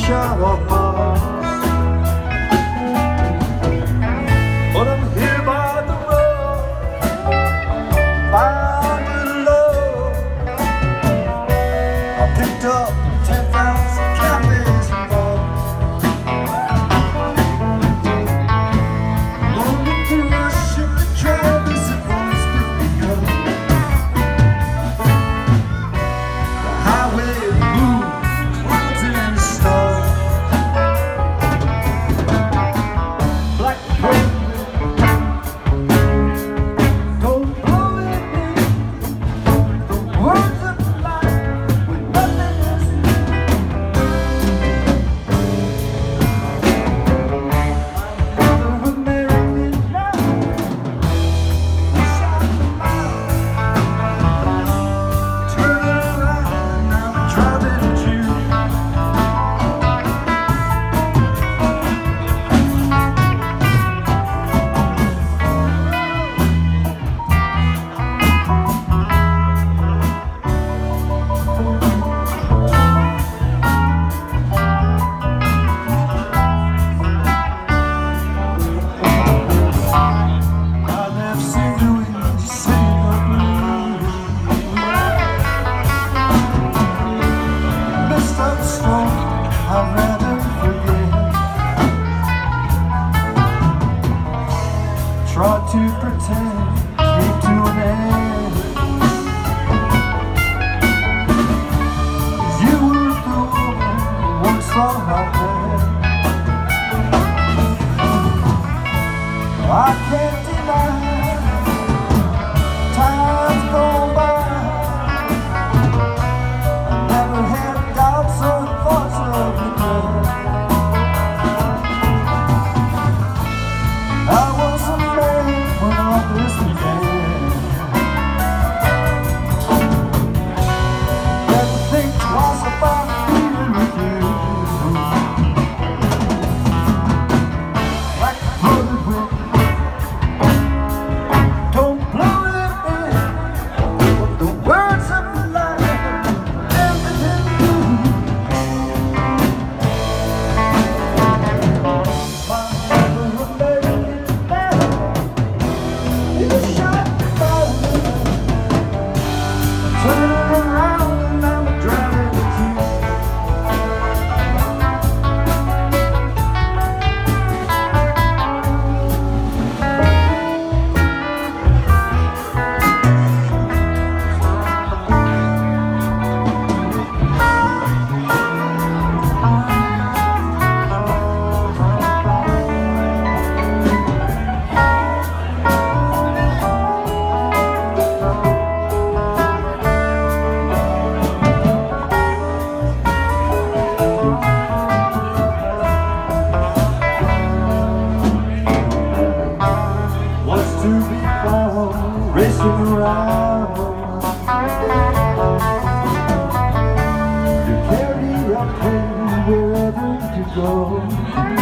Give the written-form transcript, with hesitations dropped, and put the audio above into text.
shower bars. But I'm here by the road, bound with love. I picked up 10,000 cafes and bars. Longing to rush in the Travis and once begun. The highway moves, clouds and stars. Black rain, don't blow at me. The words of life with nothing is new. I'm American now. Wish I could mile. Turn around, I'm driving at you. I left St. Louis, St. Louis. Messed up storm, I'd rather forget. Tried to pretend, came to an end. 'Cause you were the woman once thought I had. I can't deny, time's gone by. I never had doubts or thoughts of regret. I was a man when all this began. Never think twice about being with you. Like a flooded wind, don't blow it in. But the words of life, everything new. My other American man, you shot me down. Turn around and I'm driving with you. What's to be found, racing around. You carry your pain wherever you go.